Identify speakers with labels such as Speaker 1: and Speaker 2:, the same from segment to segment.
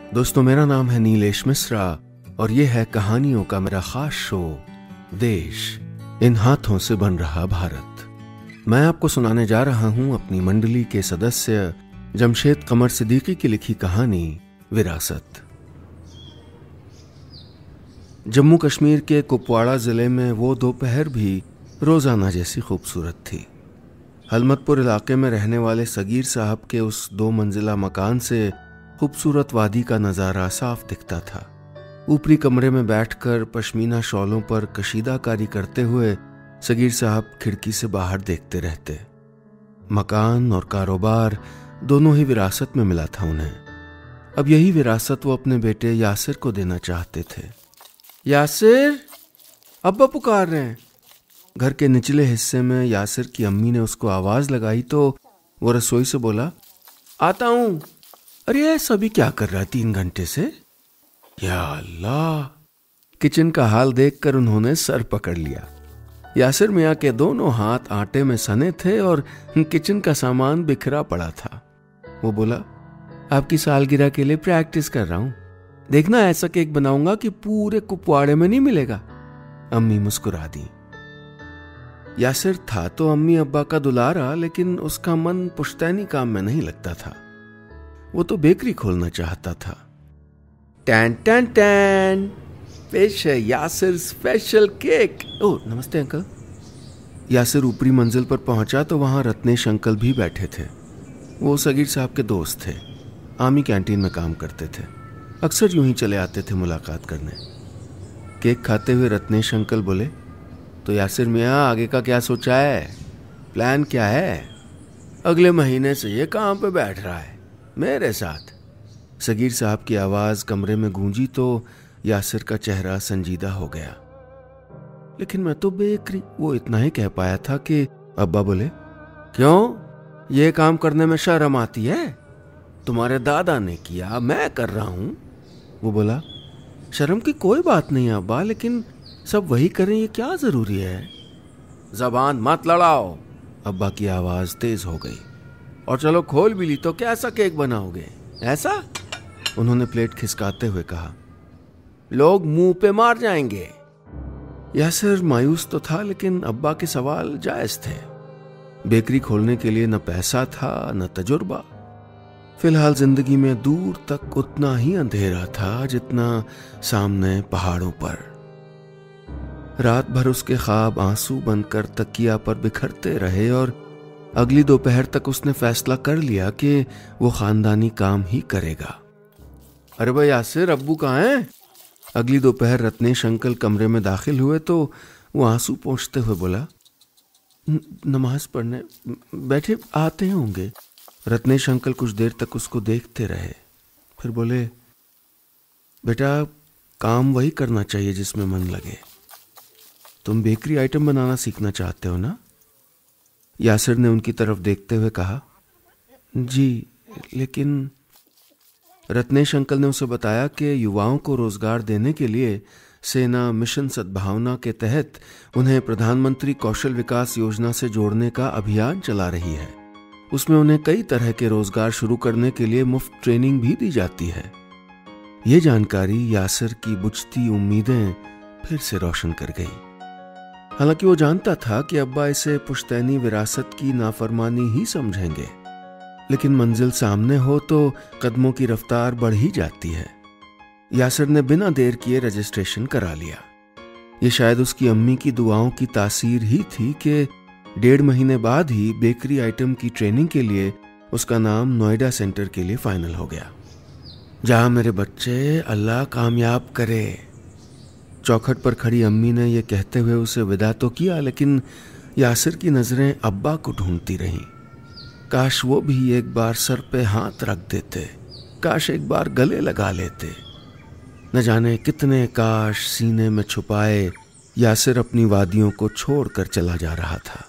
Speaker 1: दोस्तों, मेरा नाम है नीलेश मिश्रा और ये है कहानियों का मेरा खास शो देश, इन हाथों से बन रहा भारत। मैं आपको सुनाने जा रहा हूं अपनी मंडली के सदस्य जमशेद कमर सिद्दीकी की लिखी कहानी विरासत। जम्मू कश्मीर के कुपवाड़ा जिले में वो दोपहर भी रोजाना जैसी खूबसूरत थी। हलमतपुर इलाके में रहने वाले सगीर साहब के उस 2 मंजिला मकान से खूबसूरत वादी का नज़ारा साफ दिखता था। ऊपरी कमरे में बैठकर पश्मीना शॉलों पर कशीदाकारी करते हुए सगीर साहब खिड़की से बाहर देखते रहते। मकान और कारोबार दोनों ही विरासत में मिला था उन्हें। अब यही विरासत वो अपने बेटे यासिर को देना चाहते थे। यासिर, अब्बा पुकार रहे हैं। घर के निचले हिस्से में यासिर की अम्मी ने उसको आवाज लगाई तो वो रसोई से बोला, आता हूं। अरे ये सभी क्या कर रहा है 3 घंटे से? या अल्लाह! किचन का हाल देखकर उन्होंने सर पकड़ लिया। यासिर मियाँ के दोनों हाथ आटे में सने थे और किचन का सामान बिखरा पड़ा था। वो बोला, आपकी सालगिरह के लिए प्रैक्टिस कर रहा हूं। देखना ऐसा केक बनाऊंगा कि पूरे कुपवाड़े में नहीं मिलेगा। अम्मी मुस्कुरा दी। यासिर था तो अम्मी अब्बा का दुलारा, लेकिन उसका मन पुश्तैनी काम में नहीं लगता था। वो तो बेकरी खोलना चाहता था। टैन टैन टैन, पेश है यासिर स्पेशल केक। ओह, नमस्ते अंकल। यासिर ऊपरी मंजिल पर पहुंचा तो वहां रत्नेश अंकल भी बैठे थे। वो सगीर साहब के दोस्त थे, आर्मी कैंटीन में काम करते थे। अक्सर यूं ही चले आते थे मुलाकात करने। केक खाते हुए रत्नेश अंकल बोले, तो यासिर मियाँ आगे का क्या सोचा है? प्लान क्या है? अगले महीने से ये काम पे बैठ रहा है मेरे साथ। सगीर साहब की आवाज कमरे में गूंजी तो यासिर का चेहरा संजीदा हो गया। लेकिन मैं तो बेकरी, वो इतना ही कह पाया था कि अब्बा बोले, क्यों? ये काम करने में शर्म आती है? तुम्हारे दादा ने किया, मैं कर रहा हूं। वो बोला, शर्म की कोई बात नहीं अब्बा, लेकिन सब वही करें ये क्या जरूरी है? जबान मत लड़ाओ। अब्बा की आवाज तेज हो गई। और चलो खोल भी ली तो कैसा केक बनाओगे? ऐसा? उन्होंने प्लेट खिसकाते हुए कहा। लोग मुंह पे मार जाएंगे। यासिर मायूस तो था, लेकिन अब्बा के सवाल जायज थे। बेकरी खोलने के लिए न पैसा था न तजुर्बा। फिलहाल जिंदगी में दूर तक उतना ही अंधेरा था जितना सामने पहाड़ों पर। रात भर उसके ख्वाब आंसू बनकर तकिया पर बिखरते रहे और अगली दोपहर तक उसने फैसला कर लिया कि वो खानदानी काम ही करेगा। अरे भाई यासिर, अब्बू कहाँ हैं? अगली दोपहर रत्नेश अंकल कमरे में दाखिल हुए तो वो आंसू पोंछते हुए बोला, नमाज पढ़ने बैठे, आते होंगे। रत्नेश अंकल कुछ देर तक उसको देखते रहे, फिर बोले, बेटा काम वही करना चाहिए जिसमें मन लगे। तुम बेकरी आइटम बनाना सीखना चाहते हो ना? यासिर ने उनकी तरफ देखते हुए कहा, जी, लेकिन रत्नेश अंकल ने उसे बताया कि युवाओं को रोजगार देने के लिए सेना मिशन सद्भावना के तहत उन्हें प्रधानमंत्री कौशल विकास योजना से जोड़ने का अभियान चला रही है। उसमें उन्हें कई तरह के रोजगार शुरू करने के लिए मुफ्त ट्रेनिंग भी दी जाती है। ये जानकारी यासिर की बुझती उम्मीदें फिर से रोशन कर गई। हालांकि वो जानता था कि अब्बा इसे पुश्तैनी विरासत की नाफरमानी ही समझेंगे, लेकिन मंजिल सामने हो तो कदमों की रफ्तार बढ़ ही जाती है। यासिर ने बिना देर किए रजिस्ट्रेशन करा लिया। ये शायद उसकी अम्मी की दुआओं की तासीर ही थी कि 1.5 महीने बाद ही बेकरी आइटम की ट्रेनिंग के लिए उसका नाम नोएडा सेंटर के लिए फाइनल हो गया। जा मेरे बच्चे, अल्लाह कामयाब करे। चौखट पर खड़ी अम्मी ने यह कहते हुए उसे विदा तो किया, लेकिन यासिर की नजरें अब्बा को ढूंढती रहीं। काश वो भी एक बार सर पे हाथ रख देते, काश एक बार गले लगा लेते। न जाने कितने काश सीने में छुपाए यासिर अपनी वादियों को छोड़कर चला जा रहा था,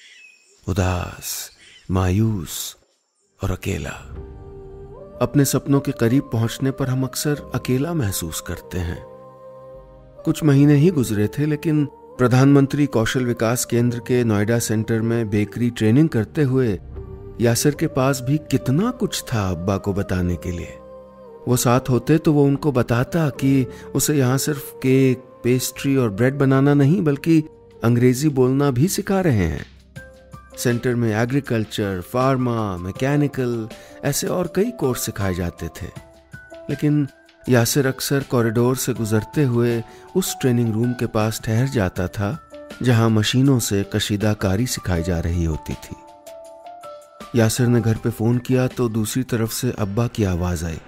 Speaker 1: उदास, मायूस और अकेला। अपने सपनों के करीब पहुंचने पर हम अक्सर अकेला महसूस करते हैं। कुछ महीने ही गुजरे थे, लेकिन प्रधानमंत्री कौशल विकास केंद्र के नोएडा सेंटर में बेकरी ट्रेनिंग करते हुए यासिर के पास भी कितना कुछ था अब्बा को बताने के लिए। वो साथ होते तो वो उनको बताता कि उसे यहाँ सिर्फ केक, पेस्ट्री और ब्रेड बनाना नहीं बल्कि अंग्रेजी बोलना भी सिखा रहे हैं। सेंटर में एग्रीकल्चर, फार्मा, मैकेनिकल ऐसे और कई कोर्स सिखाए जाते थे। लेकिन यासिर अक्सर कॉरिडोर से गुजरते हुए उस ट्रेनिंग रूम के पास ठहर जाता था जहां मशीनों से कशीदाकारी सिखाई जा रही होती थी। यासिर ने घर पे फोन किया तो दूसरी तरफ से अब्बा की आवाज आई।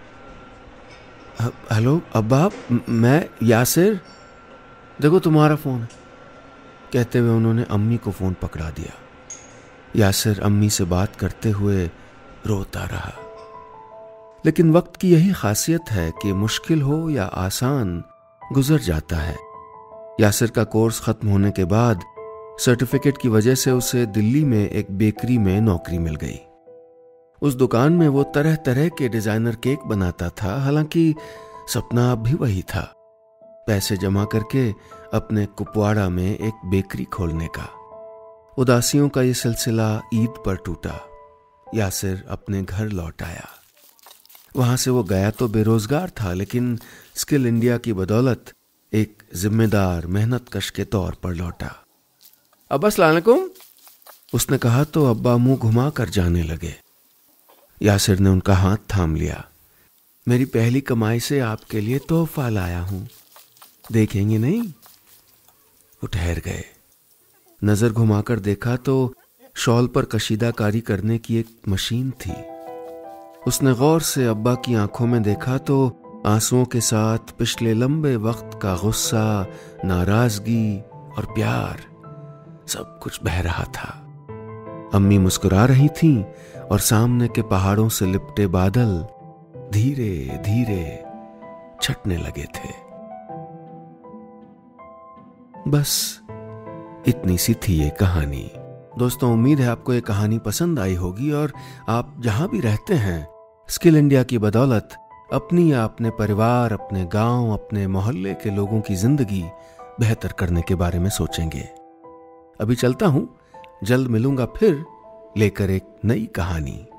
Speaker 1: हेलो अब्बा, मैं यासिर, देखो तुम्हारा फोन है, कहते हुए उन्होंने अम्मी को फोन पकड़ा दिया। यासिर अम्मी से बात करते हुए रोता रहा। लेकिन वक्त की यही खासियत है कि मुश्किल हो या आसान गुजर जाता है। यासिर का कोर्स खत्म होने के बाद सर्टिफिकेट की वजह से उसे दिल्ली में एक बेकरी में नौकरी मिल गई। उस दुकान में वो तरह तरह के डिजाइनर केक बनाता था। हालांकि सपना अब भी वही था, पैसे जमा करके अपने कुपवाड़ा में एक बेकरी खोलने का। उदासियों का ये सिलसिला ईद पर टूटा। यासिर अपने घर लौट आया। वहां से वो गया तो बेरोजगार था, लेकिन स्किल इंडिया की बदौलत एक जिम्मेदार मेहनतकश के तौर पर लौटा। अब्बा अस्सलाम वालेकुम, उसने कहा तो अब्बा मुंह घुमा कर जाने लगे। यासिर ने उनका हाथ थाम लिया। मेरी पहली कमाई से आपके लिए तोहफा लाया हूं, देखेंगे नहीं? वो ठहर गए। नजर घुमाकर देखा तो शॉल पर कशीदाकारी करने की एक मशीन थी। उसने गौर से अब्बा की आंखों में देखा तो आंसुओं के साथ पिछले लंबे वक्त का गुस्सा, नाराजगी और प्यार सब कुछ बह रहा था। अम्मी मुस्कुरा रही थीं और सामने के पहाड़ों से लिपटे बादल धीरे धीरे छटने लगे थे। बस इतनी सी थी ये कहानी। दोस्तों, उम्मीद है आपको ये कहानी पसंद आई होगी और आप जहां भी रहते हैं स्किल इंडिया की बदौलत अपनी या अपने परिवार, अपने गांव, अपने मोहल्ले के लोगों की जिंदगी बेहतर करने के बारे में सोचेंगे। अभी चलता हूं, जल्द मिलूंगा फिर लेकर एक नई कहानी।